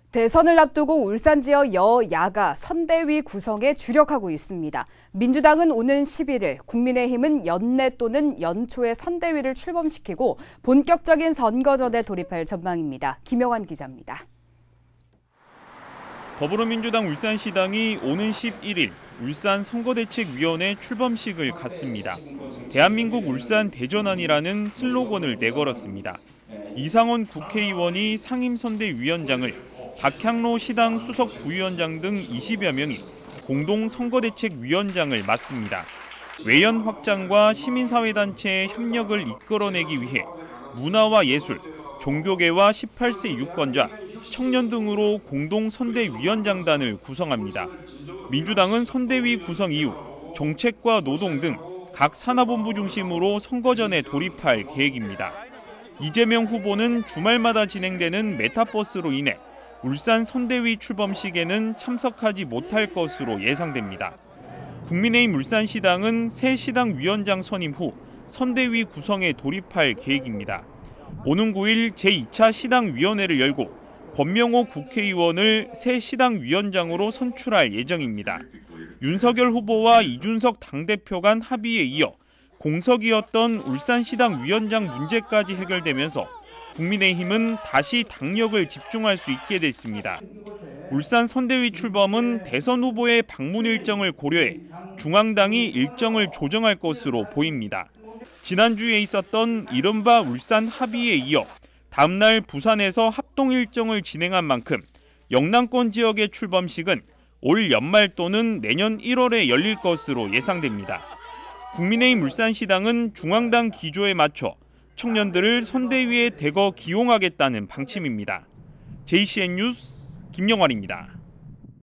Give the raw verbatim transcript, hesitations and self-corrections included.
대선을 앞두고 울산 지역 여야가 선대위 구성에 주력하고 있습니다. 민주당은 오는 십일 일, 국민의힘은 연내 또는 연초에 선대위를 출범시키고 본격적인 선거전에 돌입할 전망입니다. 김영환 기자입니다. 더불어민주당 울산시당이 오는 십일 일 울산 선거대책위원회 출범식을 갖습니다. 대한민국 울산 대전환이라는 슬로건을 내걸었습니다. 이상원 국회의원이 상임선대위원장을, 박향로 시당 수석 부위원장 등 이십여 명이 공동 선거대책위원장을 맡습니다. 외연 확장과 시민사회단체의 협력을 이끌어내기 위해 문화와 예술, 종교계와 십팔 세 유권자, 청년 등으로 공동 선대위원장단을 구성합니다. 민주당은 선대위 구성 이후 정책과 노동 등 각 산하본부 중심으로 선거전에 돌입할 계획입니다. 이재명 후보는 주말마다 진행되는 메타버스로 인해 울산 선대위 출범식에는 참석하지 못할 것으로 예상됩니다. 국민의힘 울산시당은 새 시당 위원장 선임 후 선대위 구성에 돌입할 계획입니다. 오는 구 일 제이 차 시당위원회를 열고 권명호 국회의원을 새 시당위원장으로 선출할 예정입니다. 윤석열 후보와 이준석 당대표 간 합의에 이어 공석이었던 울산시당 위원장 문제까지 해결되면서 국민의힘은 다시 당력을 집중할 수 있게 됐습니다. 울산 선대위 출범은 대선 후보의 방문 일정을 고려해 중앙당이 일정을 조정할 것으로 보입니다. 지난주에 있었던 이른바 울산 합의에 이어 다음 날 부산에서 합동 일정을 진행한 만큼 영남권 지역의 출범식은 올 연말 또는 내년 일월에 열릴 것으로 예상됩니다. 국민의힘 울산시당은 중앙당 기조에 맞춰 청년들을 선대위에 대거 기용하겠다는 방침입니다. 제이씨엔 뉴스 김영환입니다.